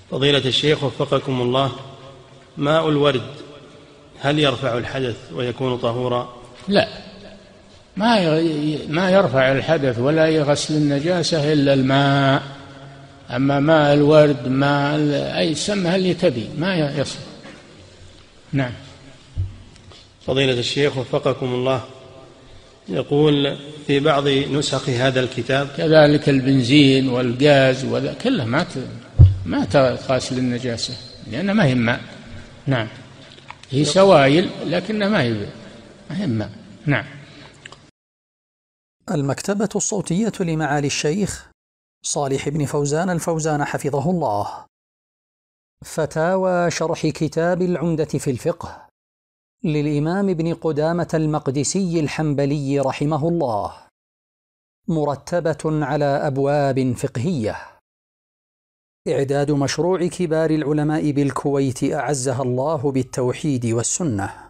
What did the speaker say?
فضيلة الشيخ وفقكم الله، ماء الورد هل يرفع الحدث ويكون طهورا؟ لا، ما يرفع الحدث ولا يغسل النجاسة إلا الماء. أما ماء الورد ماء أي سمها اللي تبي ما يصل. نعم. فضيلة الشيخ وفقكم الله، يقول في بعض نسخ هذا الكتاب كذلك البنزين والغاز كلها ما تغسل النجاسة لأنها ما هي ماء. نعم، هي سوائل لكنها ما هي ماء. نعم. المكتبة الصوتية لمعالي الشيخ صالح بن فوزان الفوزان حفظه الله. فتاوى شرح كتاب العمدة في الفقه للإمام ابن قدامة المقدسي الحنبلي رحمه الله، مرتبة على أبواب فقهية. إعداد مشروع كبار العلماء بالكويت أعزها الله بالتوحيد والسنة.